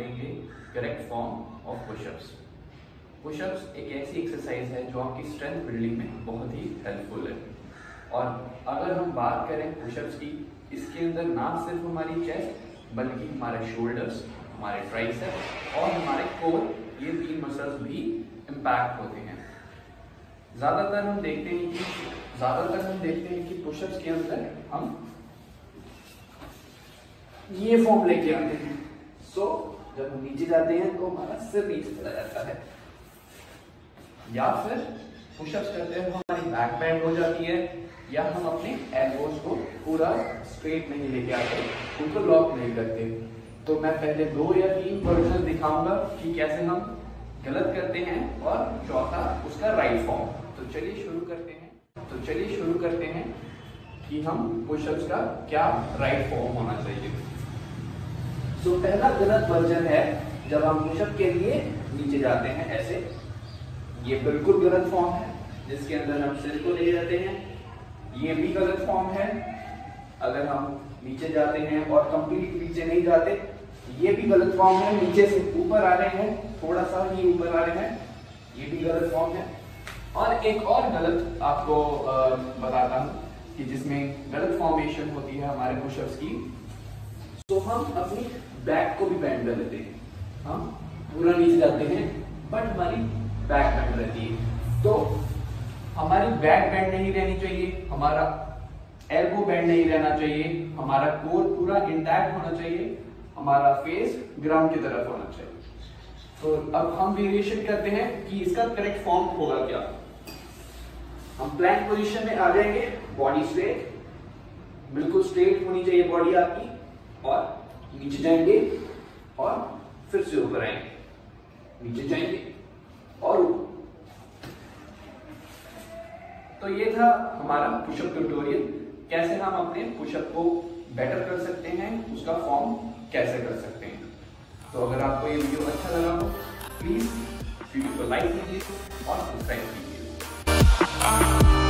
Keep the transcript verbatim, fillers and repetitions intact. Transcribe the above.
करेंगे correct form of pushups. Pushups एक ऐसी एक्सरसाइज है जो आपकी स्ट्रेंथ बिल्डिंग में बहुत ही हेल्पफुल है। और अगर हम बात करें पुशअप्स की, इसके अंदर ना सिर्फ हमारी चेस्ट बल्कि हमारे शोल्डर्स, हमारे ट्राइसेप्स और हमारे कोर, ये तीन मसल्स भी इम्पैक्ट होते हैं। ज्यादातर हम देखते हैं कि ज्यादातर हम देखते हैं कि पुशअप्स के अंदर हम ये फॉर्म लेके आते हैं। सो so, जब हम नीचे जाते हैं तो हमारा सिर नीचे चला जाता है, या फिर पुशअप्स करते हैं तो हमारी बैक बेंड हो जाती है, या हम अपने एल्बोज को पूरा स्ट्रेट नहीं लेके आते, उनको लॉक नहीं करते। तो मैं पहले दो या तीन वर्जन दिखाऊंगा कि कैसे हम गलत करते हैं, और चौथा उसका राइट फॉर्म। तो चलिए शुरू करते हैं तो चलिए शुरू करते हैं कि हम पुशअप्स का क्या राइट फॉर्म होना चाहिए। तो so, पहला गलत वर्जन है जब हम पुशअप के लिए नीचे जाते हैं ऐसे। ये बिल्कुल गलत फॉर्म है जिसके अंदर हम सिर को ले जाते हैं। ये भी गलत फॉर्म है अगर हम नीचे जाते हैं और कंप्लीट नीचे नहीं जाते। ये भी गलत फॉर्म है, नीचे से ऊपर आ रहे हैं, थोड़ा सा ही ऊपर आ रहे हैं, ये भी गलत फॉर्म है। और एक और गलत आपको आ, बताता हूं कि जिसमें गलत फॉर्मेशन होती है हमारे पुशअप्स की। तो हम अपनी बैक को भी बेंड कर लेते हैं, हम पूरा नीचे जाते हैं बट हमारी बैक बेंड रहती है। तो हमारी बैक बेंड नहीं रहनी चाहिए, हमारा एल्बो बेंड नहीं रहना चाहिए, हमारा कोर पूरा इंटैक्ट होना चाहिए, हमारा फेस ग्राउंड की तरफ होना चाहिए। तो अब हम वेरिएशन करते हैं कि इसका करेक्ट फॉर्म होगा क्या। हम प्लैंक पोजीशन में आ जाएंगे, बॉडी स्ट्रेट, बिल्कुल स्ट्रेट होनी चाहिए बॉडी आपकी, और नीचे जाएंगे और फिर से ऊपर आएंगे, नीचे जाएंगे और ऊपर। तो ये था हमारा पुशअप ट्यूटोरियल, कैसे हम अपने पुशअप को बेटर कर सकते हैं, उसका फॉर्म कैसे कर सकते हैं। तो अगर आपको ये वीडियो अच्छा लगा हो प्लीज वीडियो को लाइक कीजिए और सब्सक्राइब कीजिए।